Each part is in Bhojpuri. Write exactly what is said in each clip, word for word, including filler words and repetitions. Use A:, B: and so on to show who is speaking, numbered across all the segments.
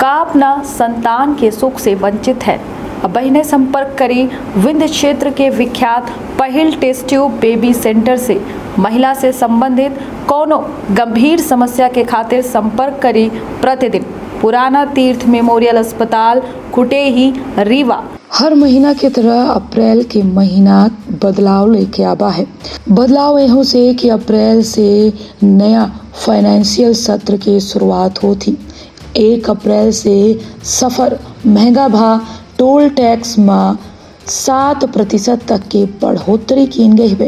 A: का अपना संतान के सुख से वंचित है। अब बहनें संपर्क करी विंध्य क्षेत्र के विख्यात पहिल टेस्ट ट्यूब बेबी सेंटर से। महिला से संबंधित कोनो गंभीर समस्या के खातिर संपर्क करी प्रतिदिन पुराना तीर्थ मेमोरियल अस्पताल कुटेही रीवा।
B: हर महीना की तरह अप्रैल के महीना बदलाव लेके आवा है। बदलाव यहों से कि अप्रैल से नया फाइनेंशियल सत्र की शुरुआत होती। एक अप्रैल से सफर महंगा भा टोल टैक्स में सात प्रतिशत तक की बढ़ोतरी की गई है।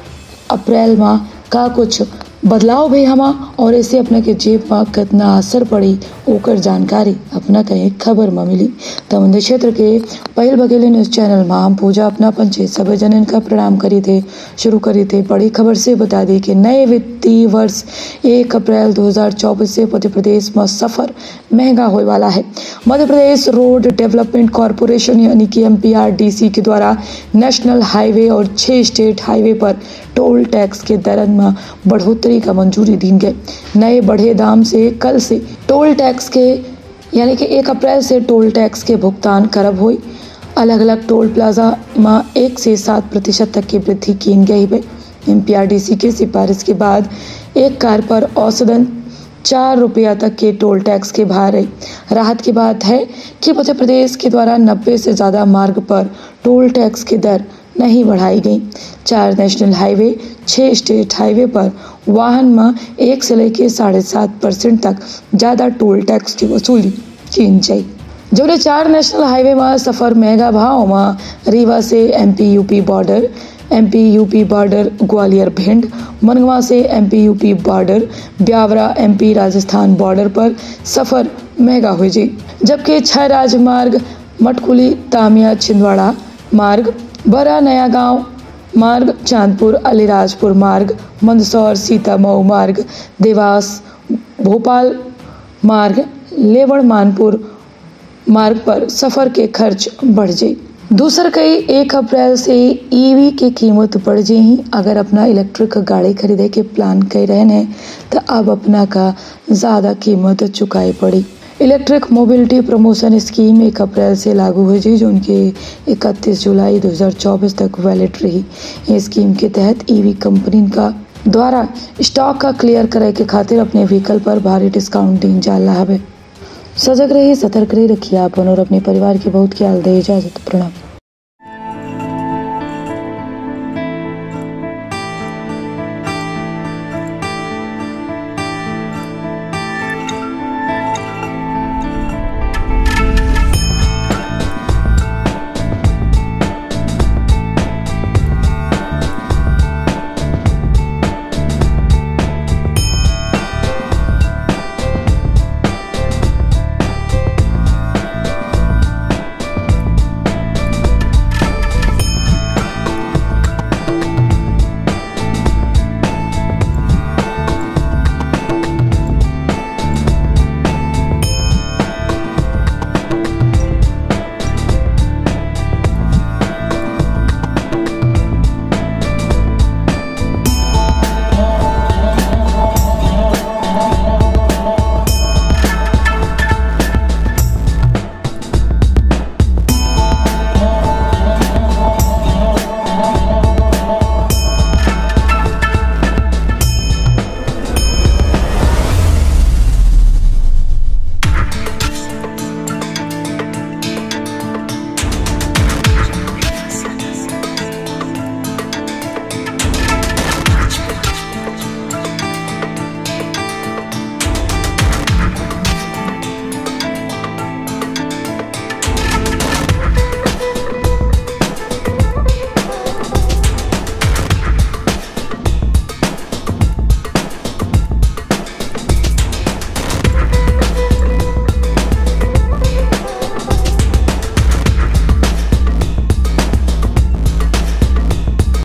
B: अप्रैल में का कुछ बदलाव भी हमा और इसे अपने के जेब में कितना असर पड़ी ओकर जानकारी अपना कहीं खबर में मिली। तमंदी क्षेत्र के पहिल बघेली न्यूज चैनल में हम पूजा अपना पंचे सभी जनन का प्रणाम करी थे शुरू करी थे। बड़ी खबर से बता दी कि नए वित्तीय वर्ष एक अप्रैल दो हज़ार चौबीस से मध्य प्रदेश में सफर महंगा होने वाला है। Madhya Pradesh road development corporation यानी कि M P R D C के द्वारा नेशनल हाईवे और छह स्टेट हाईवे पर टोल टैक्स के दरन में बढ़ोतरी का मंजूरी दी गई। नए बढ़े दाम से कल से टोल टैक्स के यानी कि एक अप्रैल से टोल टैक्स के भुगतान करब हुई। अलग अलग टोल प्लाजा में एक से सात प्रतिशत तक की वृद्धि की गई है। M P R D C की सिफारिश के बाद एक कार पर औसतन चार रुपया तक के टोल टैक्स के भार है। राहत की बात है कि मध्य प्रदेश के द्वारा नब्बे से ज़्यादा मार्ग पर टोल टैक्स की दर नहीं बढ़ाई गई। चार नेशनल हाईवे छह स्टेट हाईवे पर वाहन में एक से लेकर साढ़े सात परसेंट तक ज़्यादा टोल टैक्स की वसूली की जाए। जो चार नेशनल हाईवे में सफ़र महंगा भाव में रीवा से M P U P border, M P U P border Gwalior Bhind, Mangawan से M P U P border, Biaora M P Rajasthan border पर सफ़र महंगा हो जाए। जबकि छह राजमार्ग मटकुली तामिया छिंदवाड़ा मार्ग, बड़ा नया गांव मार्ग, चांदपुर अलीराजपुर मार्ग, मंदसौर सीतामऊ मार्ग, देवास भोपाल मार्ग, लेवड़ मानपुर मार्ग पर सफ़र के खर्च बढ़ जाए। दूसर कई एक अप्रैल से ईवी की कीमत बढ़ जाए। अगर अपना इलेक्ट्रिक गाड़ी खरीदे के प्लान कर रहे हैं तो अब अपना का ज़्यादा कीमत चुकाई पड़ी। इलेक्ट्रिक मोबिलिटी प्रमोशन स्कीम एक अप्रैल से लागू हुई जी, जो उनके इकतीस जुलाई दो हज़ार चौबीस तक वैलिड रही। इस स्कीम के तहत ईवी कंपनी का द्वारा स्टॉक का क्लियर करे के खातिर अपने व्हीकल पर भारी डिस्काउंट दी जा रहा है। सजग रहिए, सतर्क रहिए, रखिए आप और अपने परिवार के बहुत ख्याल दे। इजाजत, प्रणाम।